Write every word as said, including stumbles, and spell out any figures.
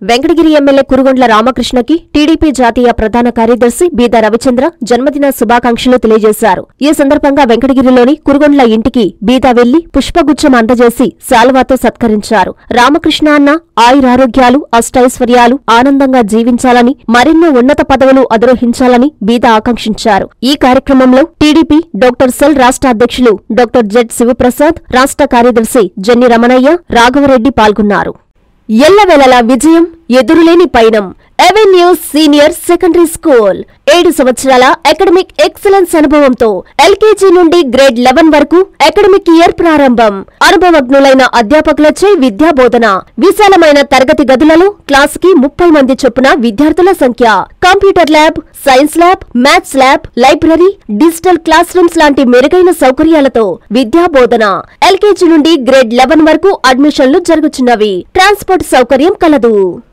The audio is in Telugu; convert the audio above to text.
వెంకటగిరి ఎమ్మెల్యే కురుగొండ్ల రామకృష్ణకి టీడీపీ జాతీయ ప్రధాన కార్యదర్శి బీదా రవిచంద్ర జన్మదిన శుభాకాంక్షలు తెలియజేశారు. ఈ సందర్భంగా వెంకటగిరిలోని కురుగొండ్ల ఇంటికి బీదా వెళ్లి పుష్పగుచ్చం అందజేసి శాలువాతో సత్కరించారు. రామకృష్ణ అన్న ఆయురారోగ్యాలు, అష్టైశ్వర్యాలు, ఆనందంగా జీవించాలని, మరెన్నో ఉన్నత పదవులు అధిరోహించాలని బీదా ఆకాంక్షించారు. ఈ కార్యక్రమంలో టీడీపీ డాక్టర్ సెల్ రాష్ట్ర అధ్యక్షులు డాక్టర్ జెడ్ శివప్రసాద్, రాష్ట్ర కార్యదర్శి జన్ని రమణయ్య, రాఘవరెడ్డి పాల్గొన్నారు. ఎల్లవేళలా విజయం, ఎదురులేని పయనం. ఎవెన్యూస్ సీనియర్ సెకండరీ స్కూల్ ఏడు సంవత్సరాల అకాడమిక్ ఎక్సలెన్స్ అనుభవంతో ఎల్కేజీ నుండి గ్రేడ్ లెవెన్ వరకు అకాడమిక్ ఇయర్ ప్రారంభం. అనుభవజ్ఞులైన అధ్యాపకులచే విద్యాబోధన. విశాలమైన తరగతి గదులలో క్లాస్ కి ముప్పై మంది చొప్పున విద్యార్థుల సంఖ్య. Computer lab, science lab, maths lab, library, digital classrooms లాంటి మెరుగైన సౌకర్యాలతో విద్యాబోధన. ఎల్కేజీ నుండి గ్రేడ్ లెవెన్ వరకు అడ్మిషన్లు జరుగుతున్నవి. ట్రాన్స్పోర్ట్ సౌకర్యం కలదు.